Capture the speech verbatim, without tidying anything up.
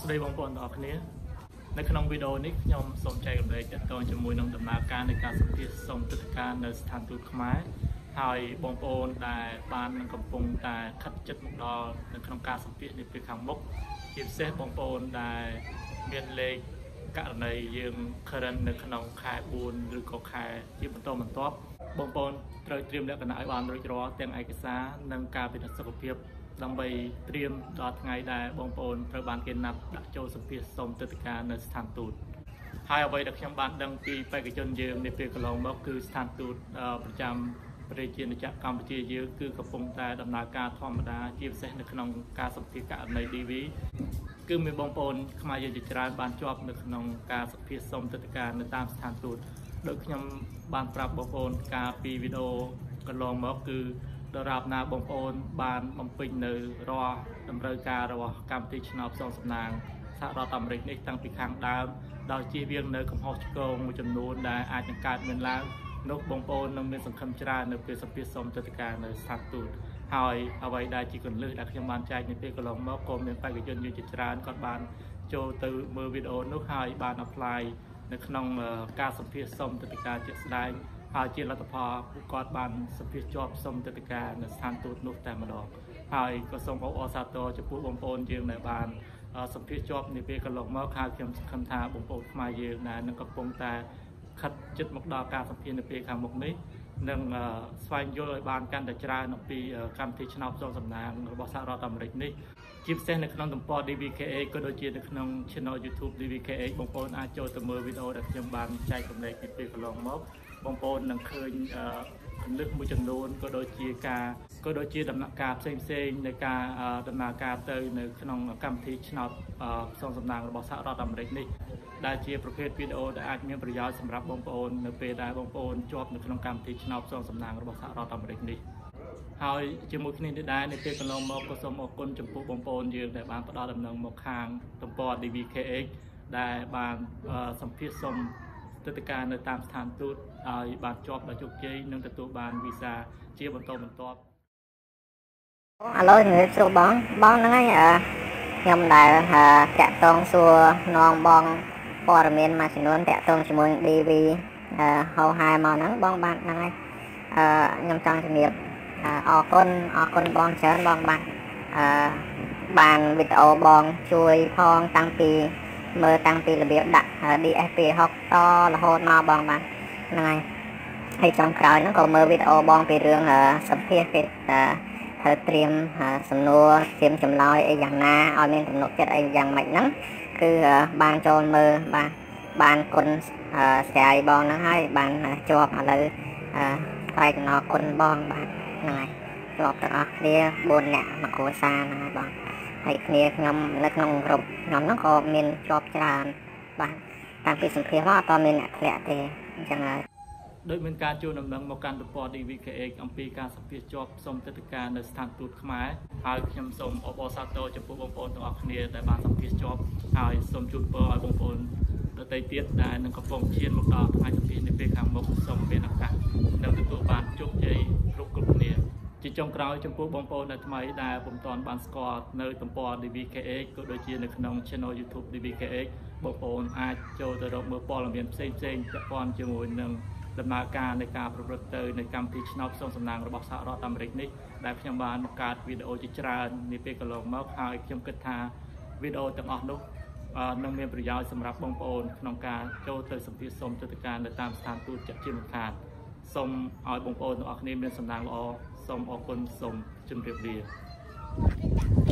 ស្ដីបងប្អូនទាំងអស់គ្នានៅក្នុងវីដេអូនេះខ្ញុំសូមចែករំលែកទាក់ទងជាមួយនឹងដំណើរការនៃការសម្ភាសន៍សូមទិដ្ឋាការនៅស្ថានទូតខ្មែរហើយបងប្អូនដែលបាននឹងកំពុងតែខិតជិតមកដល់នៅក្នុងការសម្ភាសន៍នេះពេលខាងមុខជាពិសេសបងប្អូនដែលមានលេខករណីយើង current នៅក្នុងខែបួនឬក៏ខែជាបន្តបន្ទាប់បងប្អូនត្រូវត្រៀមលក្ខណៈឲ្យបានរួចរាល់ទាំងឯកសារនិងការពិនិត្យសុខភាពដើម្បីត្រៀមដល់ថ្ងៃដែលបងប្អូនត្រូវបានគេណាត់ដាក់ចូលសម្ភាសន៍សូមទិដ្ឋាការនៅស្ថានទូតហើយអ្វីដែលខ្ញុំបានដឹងពីបេក្ខជនយើងនាពេលកន្លងមកគឺស្ថានទូតប្រចាំប្រជាជាតិកម្ពុជាយើងគឺកំពុងតែដំណើរការធម្មតាជាពិសេសនៅក្នុងការសម្ភាសន៍ករណី ឌី វី គឺមានបងប្អូនខ្មែរយើងជាច្រើនបានជាប់នៅក្នុងការសម្ភាសន៍សូមទិដ្ឋាការនៅតាមស្ថានទូតដោយខ្ញុំបានប្រាប់បងប្អូនការពីវីដេអូកន្លងមកគឺដរាបណាបងប្អូនបានបំពេញនៅរាល់តម្រូវការរបស់កម្មវិធីឆ្នោតផ្សងសំណាងសហរដ្ឋអាមេរិកនេះតាំងពីខាងដើមដោយជៀសវាងនៅកំហុសឆ្គងមួយចំនួនដែលអាចនឹងកើតមានឡើងនោះបងប្អូននឹងមានសង្ឃឹមច្រើននៅពេលសម្ភាសន៍សូមទិដ្ឋាការនៅស្ថានទូតហើយអ្វីដែលជាគន្លឹះដែលខ្ញុំបានចែកនៅពេលកន្លងមកក៏មានបេក្ខជនយើងជាច្រើនគាត់បានចូលទៅមើលវីដេអូនោះហើយបាន apply នៅក្នុងការសម្ភាសន៍សូមទិដ្ឋាការជាក់ស្ដែងហើយជាលទ្ធផលពួកគាត់បានសម្ភាសន៍ជាប់សូមទិដ្ឋាការនៅស្ថានទូតនោះតែម្ដងហើយក៏សូមអបអរសាទរចំពោះបងប្អូនយើងដែលបានសម្ភាសន៍ជាប់នាពេលកន្លងមកហើយខ្ញុំសង្ឃឹមថាបងប្អូនខ្មែរយើងដែលនឹងកំពុងតែខិតជិតមកដល់ការសម្ភាសន៍នៅពេលខាងមុខនេះនឹងស្វែងយល់ឲ្យបានកាន់តែច្រើនអំពីកម្មវិធីឆ្នោតផ្សងសំណាងរបស់សហរដ្ឋអាមេរិកនេះជាពិសេសនៅក្នុងទំព័រ ឌី វី កេ អេច ក៏ដូចជានៅក្នុង channel YouTube ឌី វី កេ អេច បងប្អូនអាចចូលទៅមើលវីដេអូដែលខ្ញុំបានចែករំលែកពីពេលកន្លងមកបងប្អូននឹងឃើញគន្លឹះមួយចំនួនក៏ដូចជាការក៏ដូចជាដំណាក់កាលផ្សេងផ្សេងនៃការដំណើរការទៅនៅក្នុងកម្មវិធីឆ្នោតផ្សងសំណាងរបស់សហរដ្ឋអាមេរិកនេះដែលជាប្រភេទវីដេអូដែលអាចមានប្រយោជន៍សម្រាប់បងប្អូននៅពេលដែលបងប្អូនជាប់នៅក្នុងកម្មវិធីឆ្នោតផ្សងសំណាងរបស់សហរដ្ឋអាមេរិកនេះហើយជាមួយគ្នានេះដែរនៅពេលកន្លងមកក៏សូមអរគុណចំពោះបងប្អូនយើងដែលបានផ្ដល់ដំណឹងមកខាងទំព័រ ឌី វី កេ អេច ដែលបានសម្ភាសន៍សូមទិដ្ឋាការនៅតាមស្ថានទូតឲ្យបានជាប់ដោយជោគជ័យនិងទទួលបានវីសាជាបន្តបន្ទាប់ឥឡូវជំរាបសួរបងបងហ្នឹងហើយខ្ញុំដែលតាក់ទងសួរនងបងព័ត៌មានមួយចំនួនតាក់ទងជាមួយ ឌី វី ហៅហាយមកហ្នឹងបងបានហ្នឹងហើយខ្ញុំចង់ជំរាបអរគុណអរគុណបងច្រើនបងបានបានវីដេអូបងជួយផងតាំងពីមើលតាំងពីរបៀបដាក់ ឌី អេស ពី ហុក តរហូតមកបងបានហ្នឹងហើយហើយចុងក្រោយហ្នឹងក៏មើលវីដេអូបងពីរឿងសម្ភាសន៍ពីត្រូវត្រៀមសំណួរត្រៀមចម្លើយអីយ៉ាងណាឲ្យមានទំនុកចិត្តអីយ៉ាងម៉េចហ្នឹងគឺបានចូលមើលបាទបានគុណស្រាយបងហ្នឹងហើយបានជាប់ឥឡូវថ្លែងអំណរគុណបងបាទហ្នឹងហើយជាប់ទាំងអស់គ្នាបួននាក់មកគ្រួសារហ្នឹងហើយបងហើយគ្នាខ្ញុំនៅក្នុងក្រុមខ្ញុំហ្នឹងក៏មានជាប់ច្រើនបាទតាំងពីសម្ភារមកអត់មានអ្នកធ្លាក់ទេអញ្ចឹងហើយដោយមានការចូលដំណឹងមកកាន់ទំព័រ ឌី វី កេ អេច អំពីការសម្ភាសន៍ជាប់សូមទិដ្ឋាការនៅស្ថានទូតខ្មែរហើយខ្ញុំសូមអបអរសាទរចំពោះបងប្អូនទាំងអស់គ្នាដែលបានសម្ភាសន៍ជាប់ហើយសូមជូនពរឲ្យបងប្អូនដទៃទៀតដែលនឹងកំពុងឈានមកដល់ថ្ងៃសម្ភាសន៍នៅពេលខាងមុខសូមមានឱកាសនិងទទួលបានជោគជ័យគ្រប់គ្រប់គ្នាជាចុងក្រោយចំពោះបងប្អូនដែលថ្មីដែលពុំទាន់បានស្គាល់នៅទំព័រ ឌី វី កេ អេច ក៏ដូចជានៅក្នុង channel YouTube ឌី វី កេ អេច បងប្អូនអាចចូលទៅរកមើលព័ត៌មានផ្សេងផ្សេងពាក់ព័ន្ធជាមួយនឹងដំណើរការនៃការប្រព្រឹត្តទៅនៃកម្មវិធីឆ្នោតផ្សងសំណាងរបស់សហរដ្ឋអាមេរិកនេះដែលខ្ញុំបានបង្កើតវីដេអូជាច្រើននាពេលកន្លងមកហើយខ្ញុំគិតថាវីដេអូទាំងអស់នោះនឹងមានប្រយោជន៍សម្រាប់បងប្អូនក្នុងការចូលទៅសម្ភាសន៍សូមទិដ្ឋាការនៅតាមស្ថានទូតជាជាមិនខានសូមឲ្យបងប្អូនទាំងអស់គ្នាមានសំណាងល្អសូមអរគុណសូមជម្រាបលា